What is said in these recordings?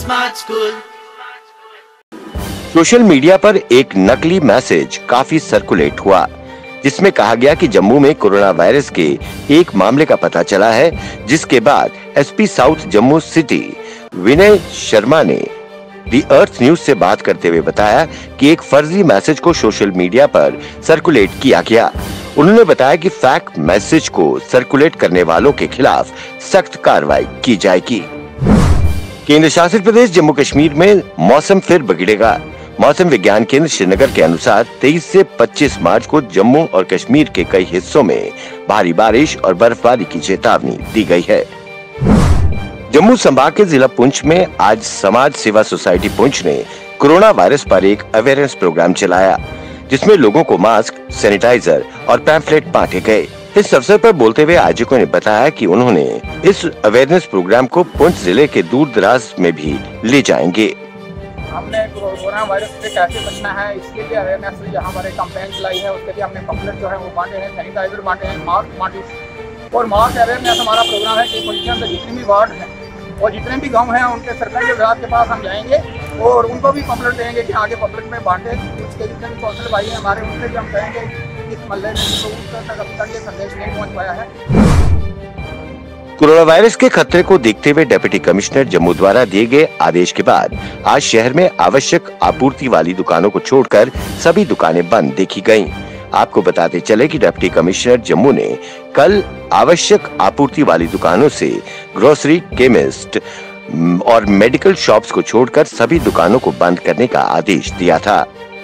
Smart school. Social media पर एक नकली मैसेज काफी सर्कुलेट हुआ, जिसमें कहा गया कि जम्मू में कोरोना वायरस के एक मामले का पता चला है, जिसके बाद SP south Jammu city Vinay Sharma ने दी अर्थ न्यूज से बात करते हुए बताया कि एक फर्जी मैसेज को सोशल मीडिया पर सर्कुलेट किया गया। उन्होंने बताया कि फेक मैसेज को सर्कुलेट करने वालों के खिलाफ सख्त कार्रवाई की जाएगी। केंद्र शासित प्रदेश जम्मू कश्मीर में मौसम फिर बिगड़ेगा। मौसम विज्ञान केंद्र श्रीनगर के अनुसार 23 से 25 मार्च को जम्मू और कश्मीर के कई हिस्सों में भारी बारिश और बर्फबारी की चेतावनी दी गई है। जम्मू संभाग के जिला पुंछ में आज समाज सेवा सोसाइटी पुंछ ने कोरोना वायरस पर एक अवेयरनेस प्रोग्राम चलाया, जिसमें लोगों को मास्क, सैनिटाइजर और पैम्फलेट बांटे गए। इस अवसर पर बोलते हुए आयोजकों ने बताया कि उन्होंने इस अवेयरनेस प्रोग्राम को पुंछ जिले के दूर दराज में भी ले जाएंगे। हमने कोरोना वायरस से कैसे बचना है, इसके लिए अवेयरनेस जो हमारे कैंपेन चलाई है, उसके लिए हमने पैम्फलेट जो है वो बांटे हैं, सैनिटाइजर बांटे हैं, मास्क बांटे और मास्क अवेयरनेस हमारा प्रोग्राम है कि पोजीशन में जितने भी वार्ड हैं और जितने भी गांव हैं उनके सरकारी विभाग के पास हम जाएंगे और उनको भी पैम्फलेट देंगे कि आगे पब्लिक में बांटे। उसके जितने भी कौशल भाई हैं हमारे, उनसे भी हम कहेंगे इस मल्ले में तो उस तक अभी तक ये संदेश नहीं पहुँच पाया है। कोरोना वायरस के खतरे को देखते हुए डिप्टी कमिश्नर जम्मू द्वारा दिए गए आदेश के बाद आज शहर में आवश्यक आपूर्ति वाली दुकानों को छोड़कर सभी दुकानें बंद देखी गयीं। आपको बताते चले कि डिप्टी कमिश्नर जम्मू ने कल आवश्यक आपूर्ति वाली दुकानों से ग्रोसरी, केमिस्ट और मेडिकल शॉप्स को छोड़कर सभी दुकानों को बंद करने का आदेश दिया था।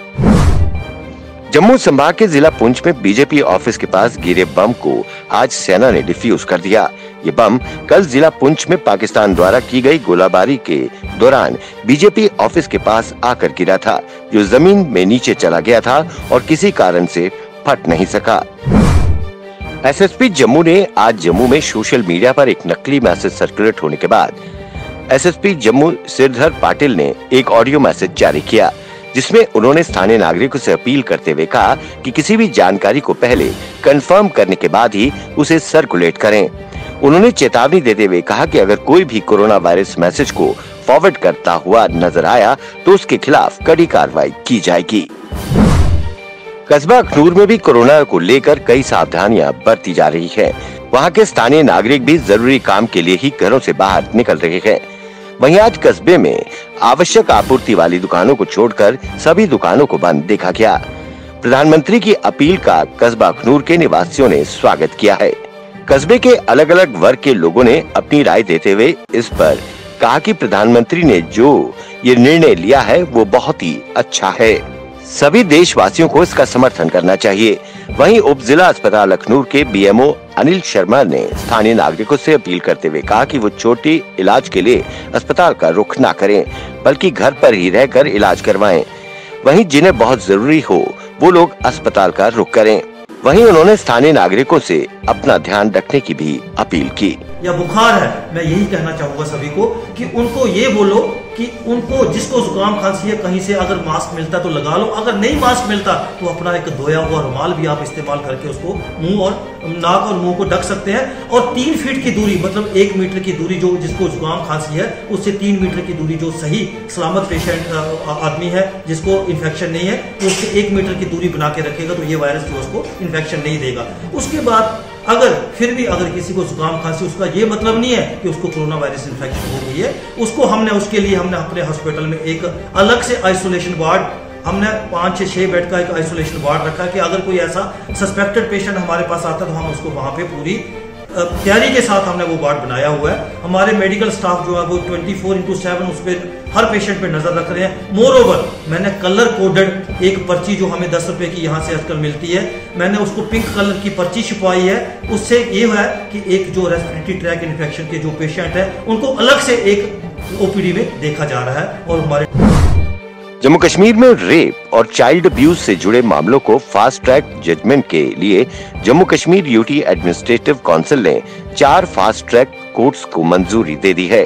जम्मू संभाग के जिला पुंछ में बीजेपी ऑफिस के पास गिरे बम को आज सेना ने डिफ्यूज कर दिया। ये बम कल जिला पुंछ में पाकिस्तान द्वारा की गई गोलाबारी के दौरान बीजेपी ऑफिस के पास आकर गिरा था, जो जमीन में नीचे चला गया था और किसी कारण से फट नहीं सका। एसएसपी जम्मू ने आज जम्मू में सोशल मीडिया पर एक नकली मैसेज सर्कुलेट होने के बाद एसएसपी जम्मू श्रीधर पाटिल ने एक ऑडियो मैसेज जारी किया, जिसमें उन्होंने स्थानीय नागरिकों से अपील करते हुए कहा कि किसी भी जानकारी को पहले कंफर्म करने के बाद ही उसे सर्कुलेट करें। उन्होंने चेतावनी देते हुए कहा कि अगर कोई भी कोरोना वायरस मैसेज को फॉरवर्ड करता हुआ नजर आया तो उसके खिलाफ कड़ी कार्रवाई की जाएगी। कस्बा अखनूर में भी कोरोना को लेकर कई सावधानियां बरती जा रही है। वहां के स्थानीय नागरिक भी जरूरी काम के लिए ही घरों से बाहर निकल रहे हैं। वहीं आज कस्बे में आवश्यक आपूर्ति वाली दुकानों को छोड़कर सभी दुकानों को बंद देखा गया। प्रधानमंत्री की अपील का कस्बा अखनूर के निवासियों ने स्वागत किया है। कस्बे के अलग अलग वर्ग के लोगों ने अपनी राय देते हुए इस पर कहा कि प्रधानमंत्री ने जो ये निर्णय लिया है वो बहुत ही अच्छा है। सभी देशवासियों को इसका समर्थन करना चाहिए। वहीं उप जिला अस्पताल अखनूर के बीएमओ अनिल शर्मा ने स्थानीय नागरिकों से अपील करते हुए कहा कि वो छोटे इलाज के लिए अस्पताल का रुख न करें, बल्कि घर पर ही रहकर इलाज करवाएं। वहीं जिन्हें बहुत जरूरी हो वो लोग अस्पताल का रुख करें। वहीं उन्होंने स्थानीय नागरिकों से अपना ध्यान रखने की भी अपील की। या बुखार है, मैं यही कहना चाहूंगा सभी को कि उनको ये बोलो कि उनको जिसको जुकाम खांसी है कहीं से अगर मास्क मिलता तो लगा लो, अगर नहीं मास्क मिलता तो अपना एक धोया हुआ रुमाल भी आप इस्तेमाल करके उसको मुंह और नाक और मुंह को ढक सकते हैं। और 3 फीट की दूरी, मतलब 1 मीटर की दूरी, जो जिसको जुकाम खांसी है उससे 3 मीटर की दूरी, जो सही सलामत पेशेंट आदमी है जिसको इन्फेक्शन नहीं है तो उससे 1 मीटर की दूरी बना के रखेगा तो ये वायरस जो उसको इन्फेक्शन नहीं देगा। उसके बाद अगर फिर भी अगर किसी को जुकाम खांसी, उसका ये मतलब नहीं है कि उसको कोरोना वायरस इन्फेक्शन हो गई है, उसको उसके लिए हमने अपने हॉस्पिटल में एक अलग से आइसोलेशन वार्ड, हमने 5 से 6 बेड का एक आइसोलेशन वार्ड रखा कि अगर कोई ऐसा सस्पेक्टेड पेशेंट हमारे पास आता तो हम उसको वहां पे पूरी तैयारी के साथ हमने वो वार्ड बनाया हुआ है। हमारे मेडिकल स्टाफ जो है वो 24/7 उस पर हर पेशेंट पे नजर रख रहे हैं। मोर ओवर मैंने कलर कोडेड एक पर्ची जो हमें 10 रुपए की यहाँ से आजकल मिलती है, मैंने उसको पिंक कलर की पर्ची छुपाई है। उससे ये है कि एक जो रेस्पिरेटरी ट्रैक इन्फेक्शन के जो पेशेंट है उनको अलग से एक ओपीडी में देखा जा रहा है। और हमारे जम्मू कश्मीर में रेप और चाइल्ड अब्यूज से जुड़े मामलों को फास्ट ट्रैक जजमेंट के लिए Jammu Kashmir UT administrative council ने 4 फास्ट ट्रैक कोर्ट्स को मंजूरी दे दी है।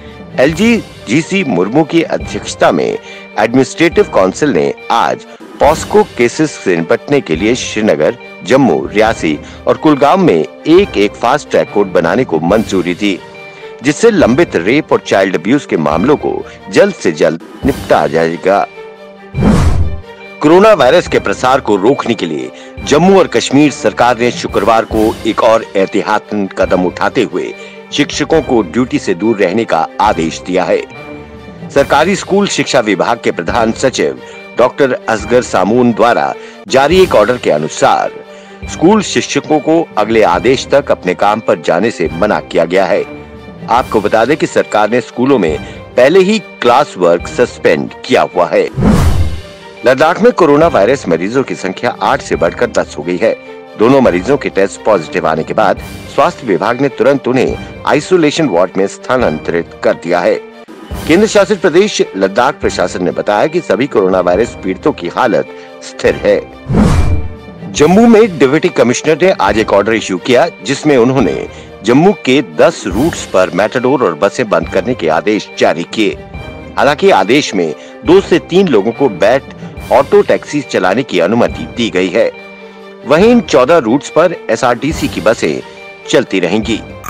एलजी जीसी मुर्मू की अध्यक्षता में एडमिनिस्ट्रेटिव काउंसिल ने आज पॉस्को केसेस से निपटने के लिए श्रीनगर, जम्मू, रियासी और कुलगाम में एक फास्ट ट्रैक कोर्ट बनाने को मंजूरी दी। जिससे लंबित रेप और चाइल्ड अब्यूज के मामलों को जल्द से जल्द निपटा जाएगा। कोरोना वायरस के प्रसार को रोकने के लिए जम्मू और कश्मीर सरकार ने शुक्रवार को एक और एहतियातन कदम उठाते हुए शिक्षकों को ड्यूटी से दूर रहने का आदेश दिया है। सरकारी स्कूल शिक्षा विभाग के प्रधान सचिव डॉक्टर असगर सामून द्वारा जारी एक ऑर्डर के अनुसार स्कूल शिक्षकों को अगले आदेश तक अपने काम पर जाने से मना किया गया है। आपको बता दें कि सरकार ने स्कूलों में पहले ही क्लास वर्क सस्पेंड किया हुआ है। लद्दाख में कोरोना वायरस मरीजों की संख्या 8 से बढ़कर 10 हो गई है। दोनों मरीजों के टेस्ट पॉजिटिव आने के बाद स्वास्थ्य विभाग ने तुरंत उन्हें आइसोलेशन वार्ड में स्थानांतरित कर दिया है। केंद्र शासित प्रदेश लद्दाख प्रशासन ने बताया कि सभी कोरोना वायरस पीड़ितों की हालत स्थिर है। जम्मू में डिप्टी कमिश्नर ने आज एक ऑर्डर इश्यू किया, जिसमें उन्होंने जम्मू के 10 रूट्स पर मेटाडोर और बसें बंद करने के आदेश जारी किए। हालांकि आदेश में 2 से 3 लोगों को बैट ऑटो टैक्सी चलाने की अनुमति दी गई है। वहीं इन 14 रूट्स पर एसआरटीसी की बसें चलती रहेंगी।